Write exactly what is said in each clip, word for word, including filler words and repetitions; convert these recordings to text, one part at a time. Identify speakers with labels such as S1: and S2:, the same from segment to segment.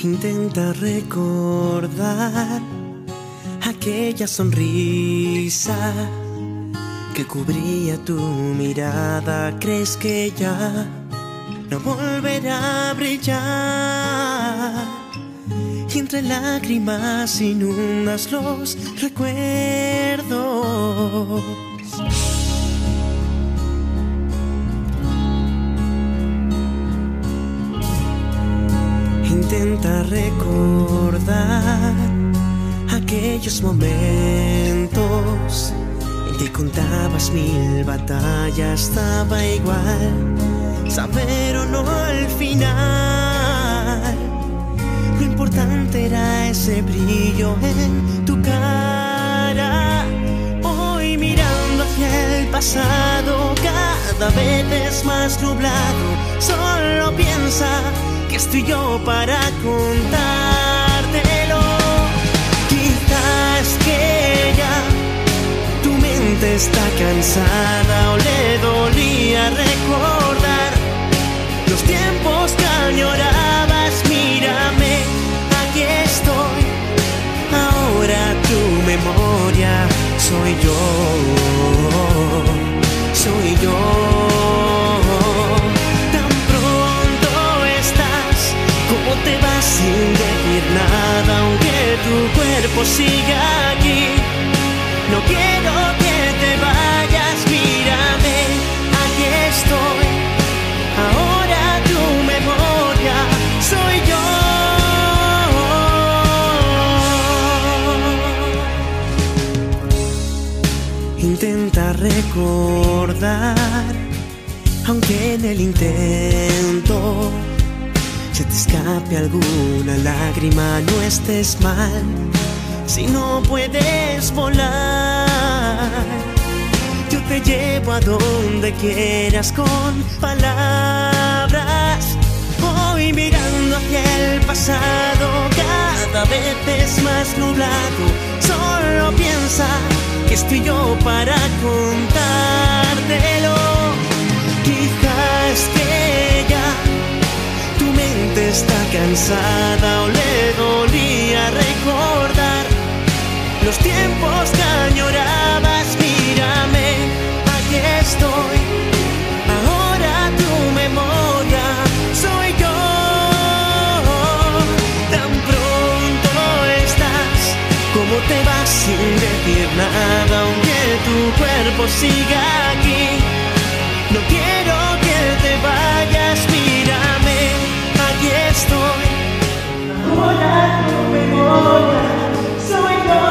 S1: Intenta recordar aquella sonrisa que cubría tu mirada. ¿Crees que ya no volverá a brillar? Y entre lágrimas inundas los recuerdos. Intenta recordar aquellos momentos en que contabas mil batallas. Daba igual saber o no al final. Lo importante era ese brillo en tu cara. Hoy mirando hacia el pasado, cada vez es más nublado. Solo piensa que estoy yo para contártelo. Quizás que ya tu mente está cansada o le dolía recordar los tiempos que añorabas. Mírame, aquí estoy. Ahora tu memoria soy yo, soy yo. ¿Cómo te vas sin decir nada? Aunque tu cuerpo siga aquí, no quiero que te vayas. Mírame, aquí estoy. Ahora tu memoria soy yo. Intenta recordar, aunque en el intento se te escape alguna lágrima. No estés mal si no puedes volar. Yo te llevo a donde quieras con palabras. Hoy mirando hacia el pasado, cada vez es más nublado. Solo piensa que estoy yo para contártelo. Quizás que ya tu mente está cansada o le dolía recordar los tiempos que añorabas. Mírame, aquí estoy. Ahora tu memoria soy yo. Tan pronto estás, como te vas sin decir nada. Aunque tu cuerpo siga aquí, no quiero que te vayas. Mírame, aquí estoy. Ahora tu memoria soy yo,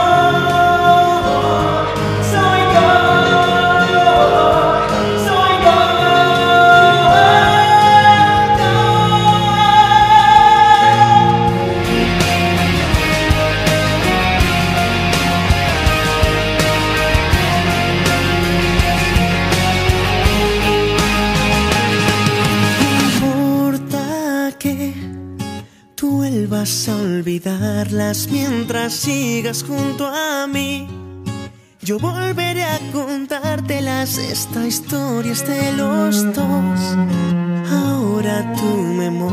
S1: soy yo, soy yo. Vas a olvidarlas mientras sigas junto a mí. Yo volveré a contártelas. Esta historia es de los dos. Ahora tu memoria